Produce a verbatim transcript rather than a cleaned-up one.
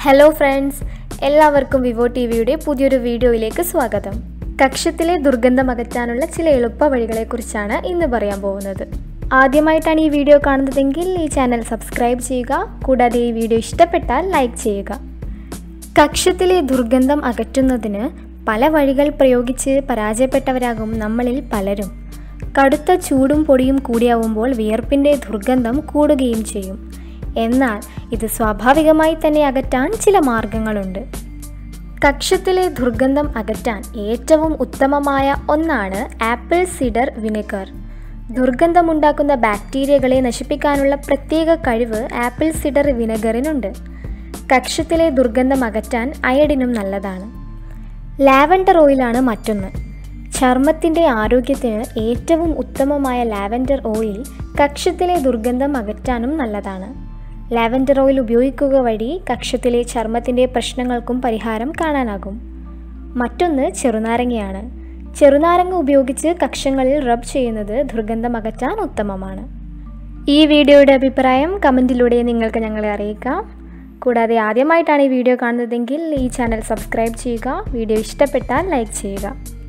Hello friends, എല്ലാവർക്കും Vivo ടി വിയുടെ പുതിയൊരു വീഡിയോയിലേക്ക് സ്വാഗതം. കക്ഷത്തിലെ ദുർഗന്ധം അകറ്റാനുള്ള ചില എളുപ്പ വഴികളെക്കുറിച്ചാണ് ഇന്ന് പറയാൻ പോകുന്നത്. ആദ്യമായിട്ടാണ് ഈ വീഡിയോ കാണുന്നതെങ്കിൽ ഈ ചാനൽ സബ്സ്ക്രൈബ് ചെയ്യുക. കൂടാതെ ഈ വീഡിയോ ഇഷ്ടപ്പെട്ടാൽ ലൈക്ക് ചെയ്യുക. കക്ഷത്തിലെ ദുർഗന്ധം അകറ്റുന്നതിന് പല വഴികൾ പ്രയോഗിച്ച് പരാജയപ്പെട്ടവരാകും നമ്മളിൽ പലരും. കടുത്ത ചൂടും പൊടിയും കൂടിയാവുമ്പോൾ വിയർപ്പിൻ്റെ ദുർഗന്ധം കൂടുകയും ചെയ്യും. എന്നാൽ ഇത് സ്വാഭാവികമായി തന്നെ അകറ്റാൻ ചില മാർഗങ്ങളുണ്ട്. കക്ഷത്തിലെ ദുർഗന്ധം അകറ്റാൻ ഏറ്റവും ഉത്തമമായ ഒന്നാണ് ആപ്പിൾ സിഡർ വിനെഗർ. ദുർഗന്ധമുണ്ടാക്കുന്ന ബാക്ടീരിയകളെ നശിപ്പിക്കാനുള്ള പ്രത്യേക കഴിവ് ആപ്പിൾ സിഡർ വിനെഗറിനുണ്ട്. കക്ഷത്തിലെ ദുർഗന്ധം അകറ്റാൻ അയഡിനും നല്ലതാണ്. ലാവൻഡർ ഓയിലാണ് മറ്റൊന്ന്. ചർമ്മത്തിൻ്റെ ആരോഗ്യത്തിന് ഏറ്റവും ഉത്തമമായ ലാവൻഡർ ഓയിൽ കക്ഷത്തിലെ ദുർഗന്ധം അകറ്റാനും നല്ലതാണ്. ലാവൻഡർ ഓയിൽ ഉപയോഗിക്കുക വഴി കക്ഷത്തിലെ ചർമ്മത്തിൻ്റെ പ്രശ്നങ്ങൾക്കും പരിഹാരം കാണാനാകും. മറ്റൊന്ന് ചെറുനാരങ്ങയാണ്. ചെറുനാരങ്ങ ഉപയോഗിച്ച് കക്ഷങ്ങളിൽ റബ് ചെയ്യുന്നത് ദുർഗന്ധം അകറ്റാൻ ഉത്തമമാണ്. ഈ വീഡിയോയുടെ അഭിപ്രായം കമൻറ്റിലൂടെ നിങ്ങൾക്ക് ഞങ്ങളെ അറിയിക്കാം. കൂടാതെ ആദ്യമായിട്ടാണ് ഈ വീഡിയോ കാണുന്നതെങ്കിൽ ഈ ചാനൽ സബ്സ്ക്രൈബ് ചെയ്യുക. വീഡിയോ ഇഷ്ടപ്പെട്ടാൽ ലൈക്ക് ചെയ്യുക.